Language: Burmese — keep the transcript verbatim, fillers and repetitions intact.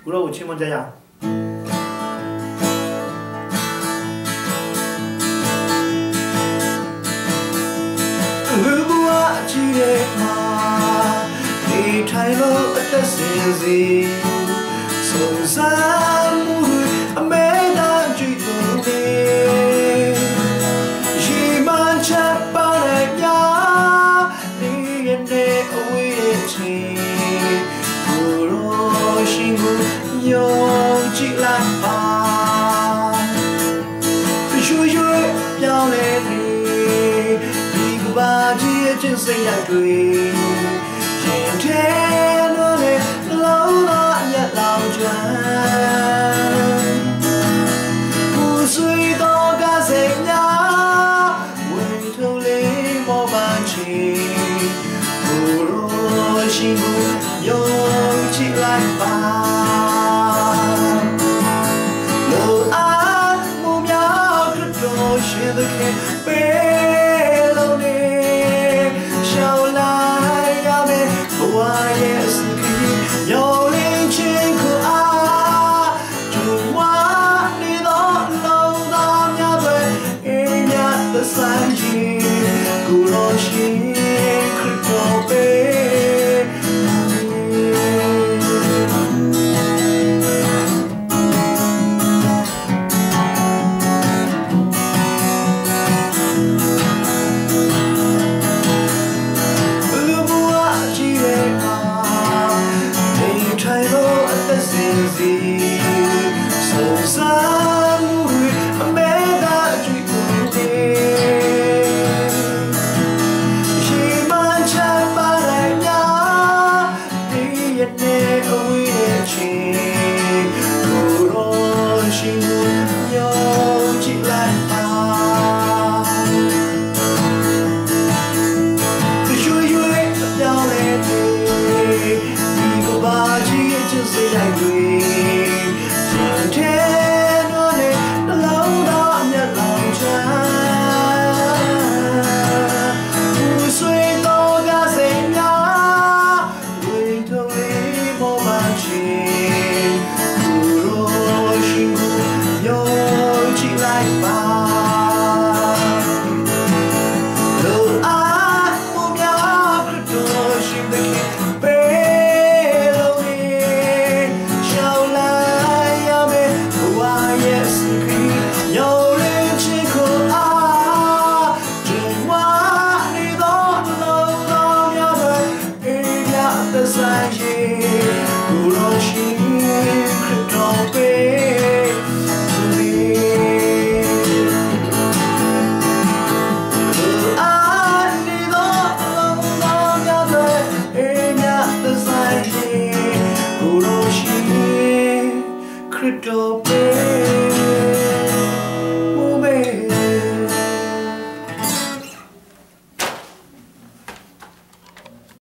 ကိုတော့ကိုချင်းမကြရအောင်လူဘဝကြည့်တဲ့မှာဒီထိုင်လို့အသက်စင်စီစုံစမ်းမှုအမဲသားကြည့်လို့နေရှိမှန်ချက်ပါတဲ့ပြာဒီရတဲ့အဝေးချီကိုရောရှိမှုယုံကြည်လိုက်ပါရွှေရွှေပြောင်းလဲနေဒီကဘာကြီးရဲ့ချင်းစိတ်ရိုက်တွေရင်ထဲလို့လေလုံးတော့အရက်လောင်ကျွမ်းကိုဆွေတော့ကစိတ်ညာဝင်ထုံးလေးမောပန်းချီကိုရောရှိမှုယုံကြည်လိုက်ပါ